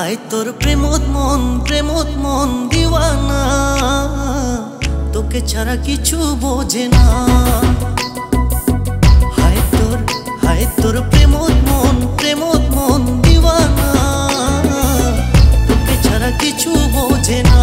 हाय तोर प्रेमत मन दीवाना तोके छाड़ा किछु बोझे ना। हाय तोर प्रेमत मन दीवाना तोके छाड़ा किछु बोझे ना।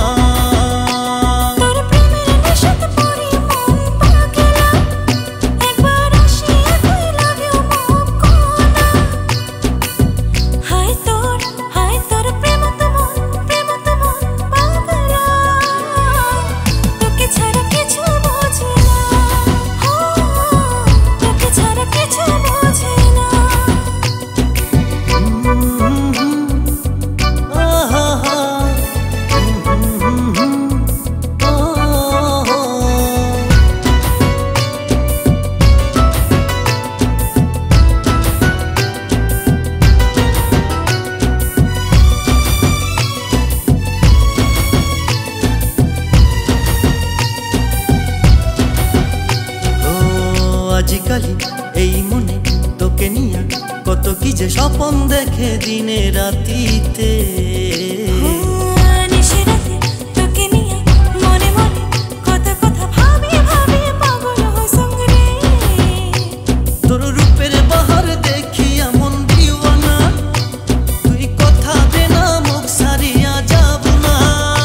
आजिकाली এই মনে তোকে নিয়া কত কি যে স্বপ্ন দেখে দিনে রাতিতে। তোর রূপের বাহার দেখিয়া মন দিওয়ানা তুই কথা দে না মুখ সারিয়া যাব না।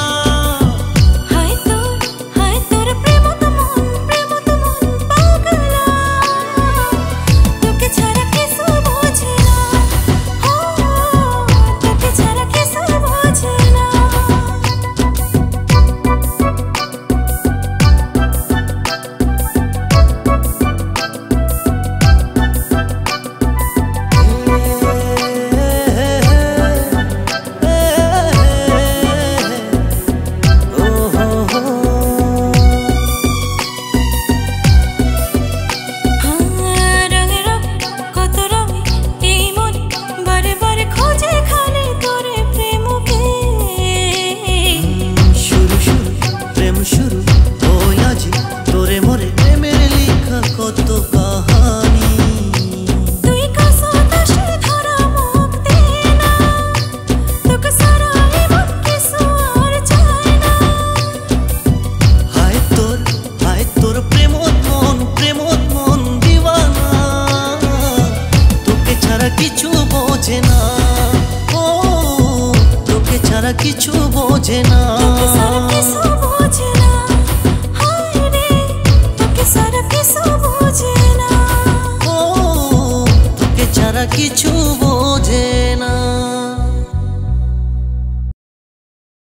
किछु बोझे ना ओ तोके छाड़ा किछु बोझे ना। हाय रे तोके सारा किछु बोझे ना ओ तोके छाड़ा किछु